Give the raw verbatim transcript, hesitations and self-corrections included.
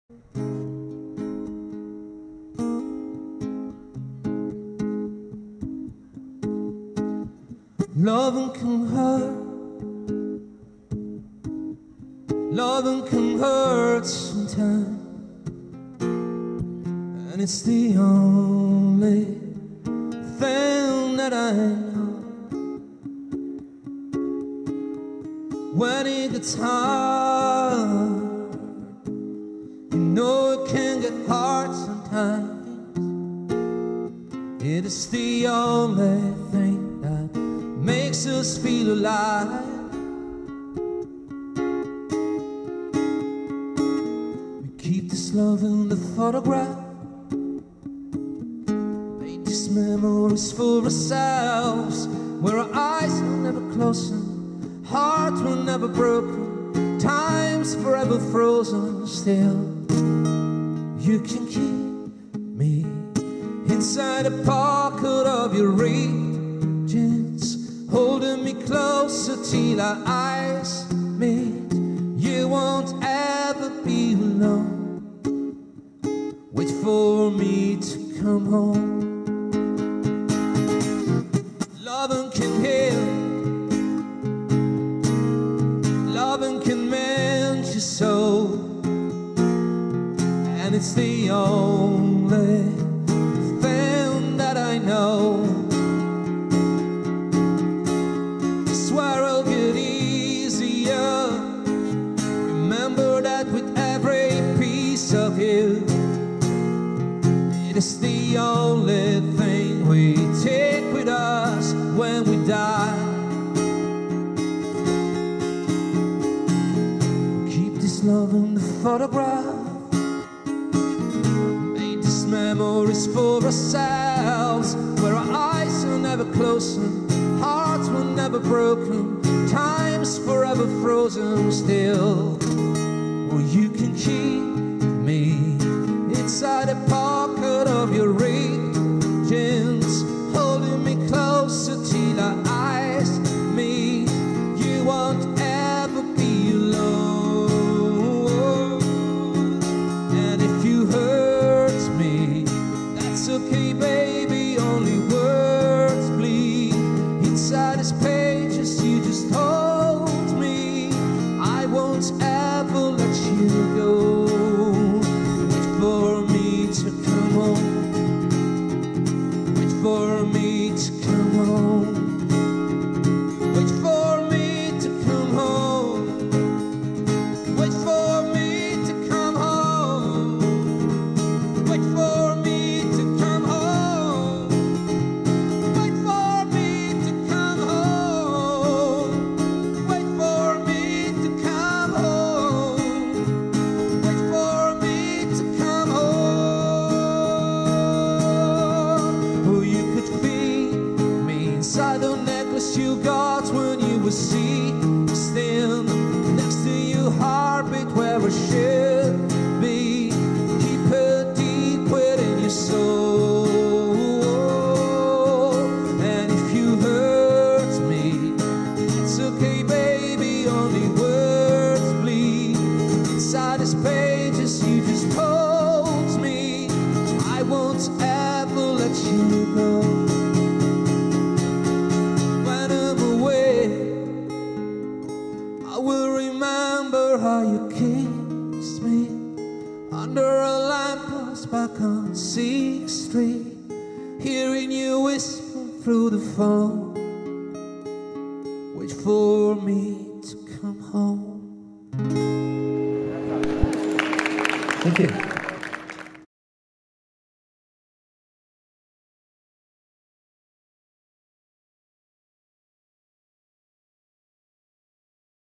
Loving can hurt, loving can hurt sometimes, and it's the only thing that I know. When it gets hard, you know it can get hard sometimes. It is the only thing that makes us feel alive. We keep this love in the photograph, make these memories for ourselves, where our eyes are never closing, hearts were never broken, time's forever frozen still. You can keep me inside a pocket of your jeans, holding me closer till our eyes meet. You won't ever be alone. Wait for me to come home. Loving can heal, loving can mend your soul, and it's the only thing that I know. I swear it'll get easier. Remember that with every piece of you, it is the only thing we take with us when we die. Keep this love in the photograph, make these memories for ourselves, where our eyes are never closing, hearts were never broken, time's forever frozen still. Or you can keep me inside a pocket of your jeans, holding me closer till our eyes meet. You won't ever be alone. And if you hurt me, that's okay, baby, only words bleed inside these pages. You just hold me, I won't ever let you go. Wait for me to come home, wait for me to come home, wait for me to come home, wait for me to come home, wait for me to come home, wait for me to come home, wait for me to come home, wait for me to come home. Oh, you could feel me inside the necklace you got when you were sixteen, next to your heartbeat where it should be. Keep it deep within your soul. And if you hurt me, it's okay, baby, only words bleed inside these pages. You just hold me, I won't ever let you go. When I'm away, I will remember how you kissed me under a lamppost back on sixth Street, hearing you whisper through the phone. Wait for me to come home. Thank you.